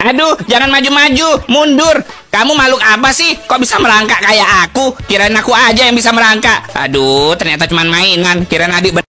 Aduh, jangan maju-maju, mundur. Kamu makhluk apa sih? Kok bisa merangkak kayak aku? Kirain aku aja yang bisa merangkak. Aduh, ternyata cuma mainan. Kirain adik